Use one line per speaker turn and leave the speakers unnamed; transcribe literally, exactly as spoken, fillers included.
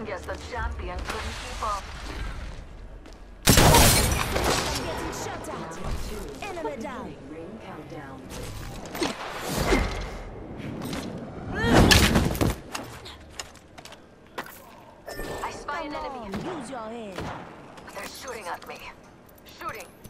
Guess the champion couldn't keep up.
I'm getting shut at. Enemy down.
Ring countdown. I spy an
Come
enemy.
on, use your head.
They're shooting at me. Shooting.